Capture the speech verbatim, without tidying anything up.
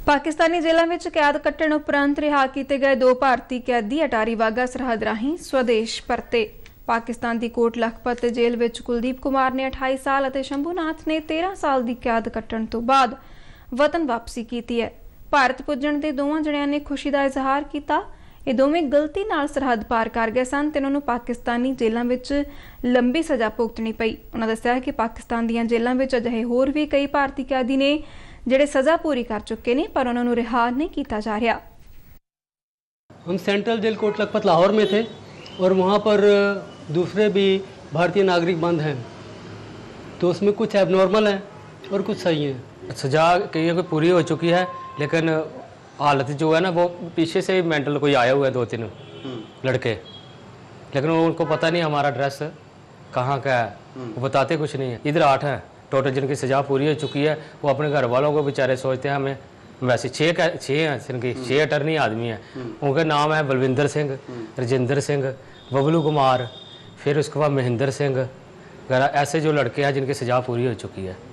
पाकिस्तानी जेलों में कैद कट्टण उपरंत रिहा किए गए दो भारती कैदी अटारी वाघा सरहद राही स्वदेश परते। पाकिस्तान की कोट लखपत जेल में कुलदीप कुमार ने अठाई साल और शंभूनाथ ने तेरह साल की कैद कट्टण तो बाद वतन वापसी की है। भारत पुजण के दोवां जणियां ने खुशी का इजहार किया। ये दोवें गलती नाल सरहद पार कर गए सन ते इन्हां नूं पाकिस्तानी जेलों में लंबी सज़ा भुगतनी पई। उन्होंने दस्सिया कि पाकिस्तान दीयां जेलों में अजिहे होर भी कई भारतीय कैदी ने जिहड़े सज़ा पूरी कर चुके हैं, पर उन्होंने रिहा नहीं किया जा रहा। हम सेंट्रल जेल कोट लखपत लाहौर में थे और वहाँ पर दूसरे भी भारतीय नागरिक बंद हैं, तो उसमें कुछ एबनॉर्मल हैं और कुछ सही हैं। सज़ा कई कोई पूरी हो चुकी है, लेकिन हालत जो है ना वो पीछे से मेंटल कोई आया हुआ है, दो तीन लड़के, लेकिन उनको पता नहीं हमारा एड्रेस कहाँ का है, वो बताते कुछ नहीं है। इधर आठ हैं टोटल जिनकी सज़ा पूरी हो चुकी है। वो अपने घर वालों को बेचारे सोचते हैं हमें, वैसे छः का छः हैं जिनकी छः अटर्नी आदमी हैं। उनके नाम है बलविंदर सिंह, रजिंदर सिंह, बबलू कुमार, फिर उसके बाद महेंद्र सिंह, ऐसे जो लड़के हैं जिनकी सज़ा पूरी हो चुकी है।